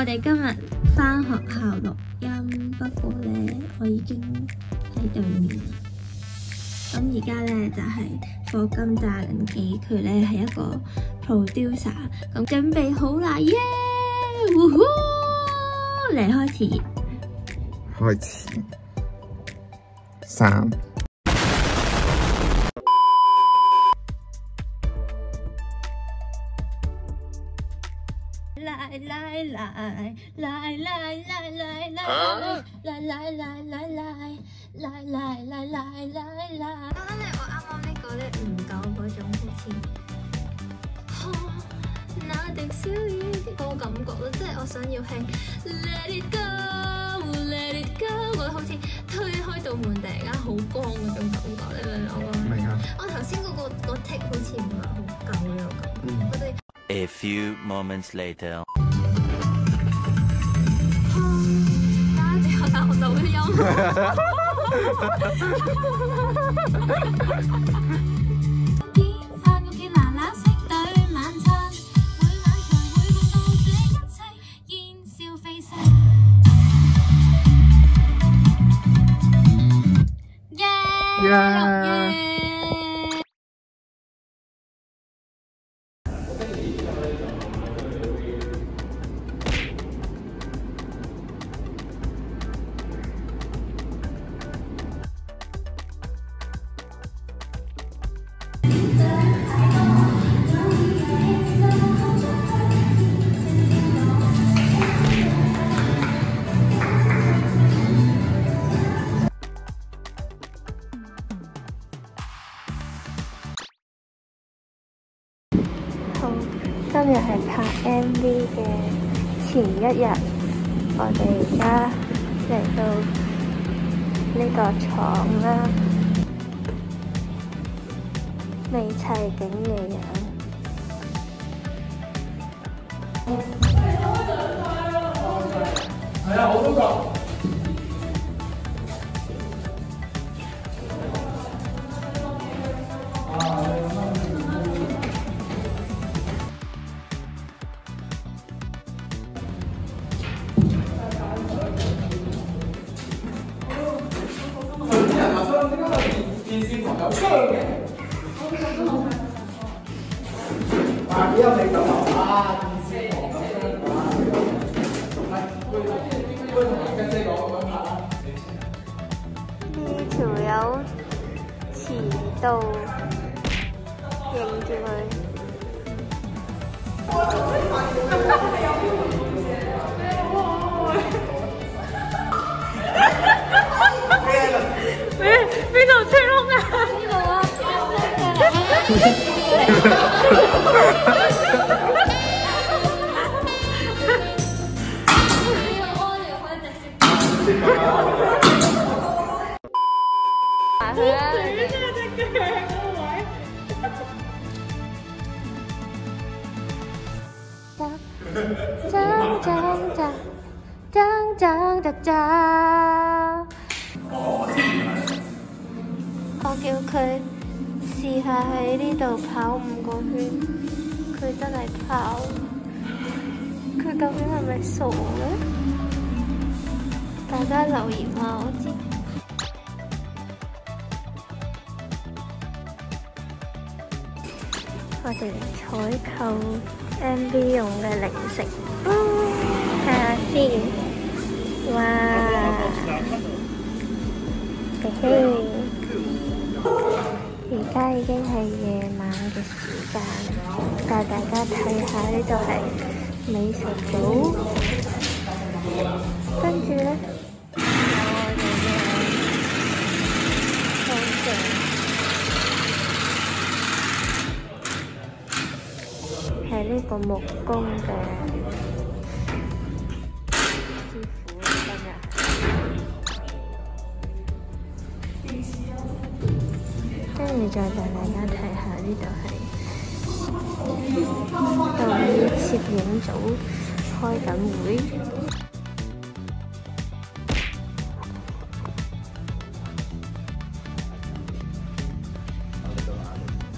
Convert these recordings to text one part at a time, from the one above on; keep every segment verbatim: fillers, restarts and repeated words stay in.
哋今日返學校錄音，不過咧我已經喺對面啦。咁而家咧就係課金炸緊機，佢咧係一個 producer， 咁準備好啦，耶！呼呼，嚟開始， 開始，三。 來來來來來來來來來來來來來來來來來來，我覺得咧我啱啱呢個咧唔夠嗰種好似那滴小雨嗰個感覺咯，即係我想要係 Let it go Let it go， 我覺得好似推開道門突然間好光嗰種感覺，你明唔明我？明啊！我頭先嗰個個 take 好似唔係好夠呢個感覺，我哋。 A few moments later. 打地我打我就會音。翻屋企嗱嗱聲對晚餐，每晚場會換到這一切，煙消飛逝。耶！耶！今日係拍 M V 嘅前一日，我哋而家嚟到呢個廠啦，未齊景嘅樣。係啊，我都覺。有車嘅，哇！幾有味道啊！電視房咁樣啊，係，應該同跟姐講咁樣拍啦。呢條友遲到，認住佢。邊度吹窿啊？呢度啊！埋去啦！張張張張張張張。我叫佢試下喺呢度跑五個圈，佢真係跑。佢究竟係咪傻嘅？大家留言話我知。我哋嚟採購 M V 用嘅零食，睇下先。哇！嘿嘿。而家已經係夜晚嘅時間，帶大家睇下呢度係美食組，跟住咧有我哋嘅收證，係呢個木工嘅師傅今日。跟住再帶大家睇下呢度係導演攝影組開緊會。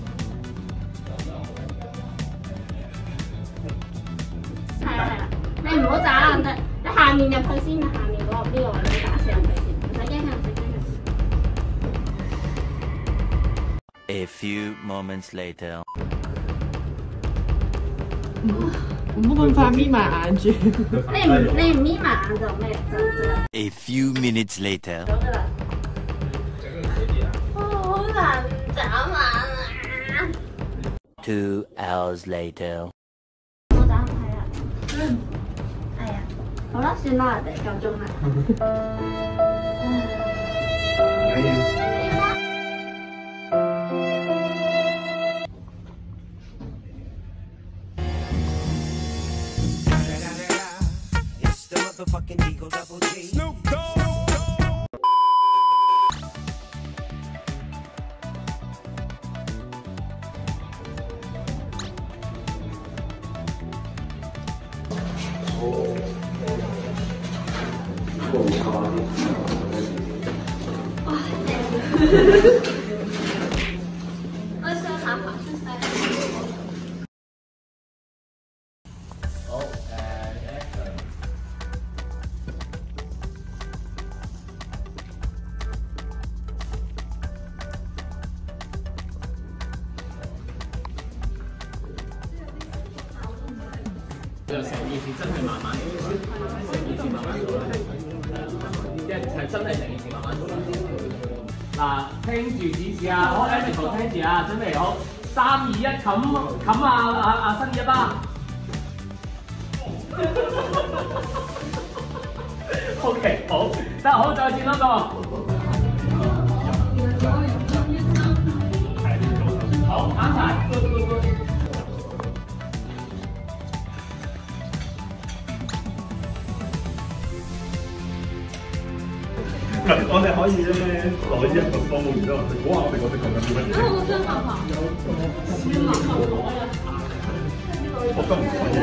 係啦係啦，你你唔好打人哋，你下面入去先，下面嗰個呢個位你打死人哋先，唔使驚佢，唔使驚佢。 A few moments later. 唔好咁快眯埋眼住。 你唔你唔眯埋眼就咩就就。 A few minutes later. 咗㗎啦。哦，好難眨眼啊 Two hours later. 我眨係啊。嗯。係啊。好啦，算啦，人哋夠鐘啦。 Fucking Eagle Double G. Snoop Dogg. 我想下滑出世。 好，誒 action。就成件事真係慢慢做啦，成件事慢慢做啦，即係係真係成件事慢慢做啦。嗱，聽住指示啊，好 Amico 聽住啊，準備好，三二一，冚冚啊啊啊新一巴。OK， 好，得好，再轉多個。好，啱晒 ，good good good。 我哋可以咧攞一個科目，然之後估下我哋嗰啲講緊啲乜嘢。 我想問下， 我都唔可以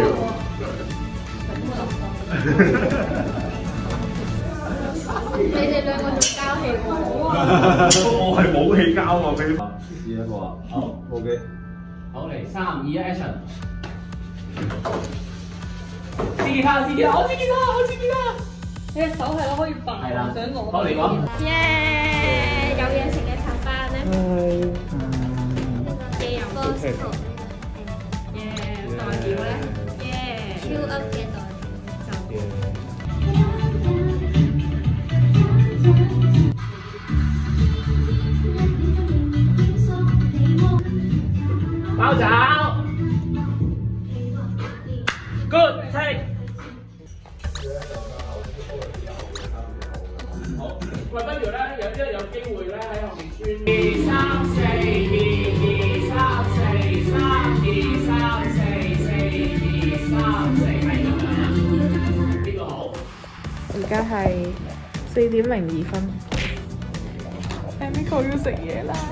你哋兩個仲交氣喎？ 我係冇氣交喎，俾試一個啊，好 ，OK， 好嚟，三二一 action。試吉他，試吉他，我試吉他，我試吉他。 你隻手係咯，可以扮係啦， 想攞。 好嚟講。 耶！有嘢食嘅茶班咧。 係。 嘅有歌手。耶！代表咧。耶！超 up 嘅代表就。包爪。Good take。 喂，不如咧，有即係有機會咧喺後面穿。二三四，二二三四，三二三四，四二三四，係咁樣啊？呢個好。 而家係四點零二分。Amico 要食嘢啦。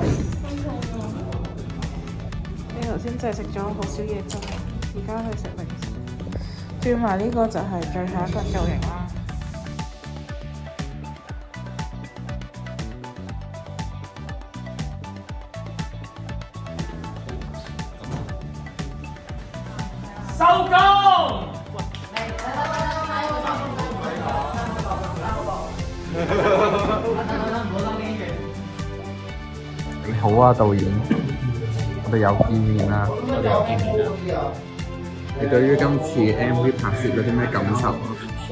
你頭先淨係食咗好少嘢啫，而家去食零食。轉埋呢個就係最後一個造型啦。 收工！ 你好啊，導演，我哋又見面啦。 我哋又見面啦。 你對於今次 M V 拍攝有啲咩感受？好。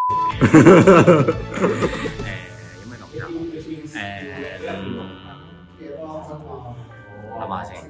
誒，有咩感受？誒，諗下先。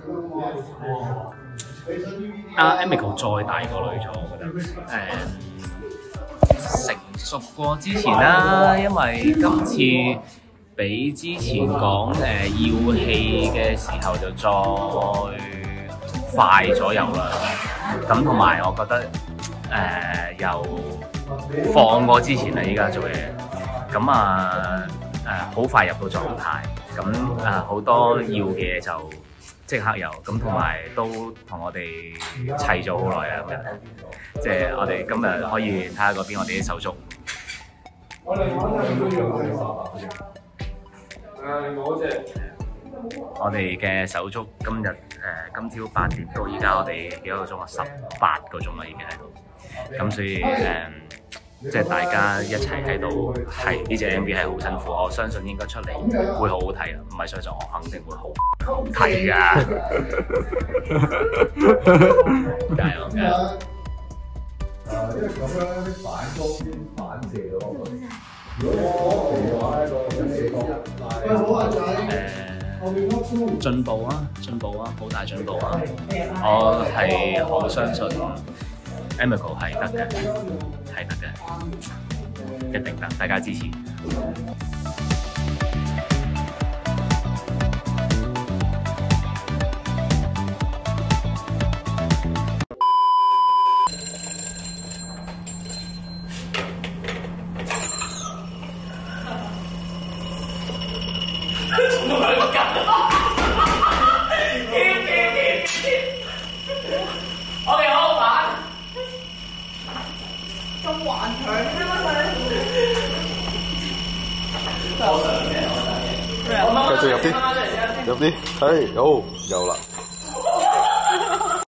阿 Amico 再大個女咗，我覺得誒成熟過之前啦，因為今次比之前講誒要戲嘅時候就再快咗右啦。咁同埋我覺得誒又放過之前啦，依家做嘢，咁啊誒好快入到狀態，咁誒好多要嘅嘢就〜 即刻有咁，同埋都同我哋砌咗好耐啊！咁樣，即係我哋今日可以睇下嗰邊我哋啲手足。我哋我哋嘅手足今日誒、呃、今朝八點到而家我哋幾多個鐘啊？十八個鐘啦已經係。 咁所以誒、嗯，即係大家一齊喺度，係呢隻 M V 係好辛苦，我相信應該出嚟會好好睇啊！唔係相信，我肯定會好好睇㗎。加油加油！ 誒，因為咁樣反光先反射咯。如果我嚟嘅話咧，個一射光。喂，好啊仔。誒， 進步啊，進步啊，好大進步啊！我係好相信 Emiko 係得嘅，係得嘅，一定得，大家支持。 繼續入啲，入啲，係好有啦。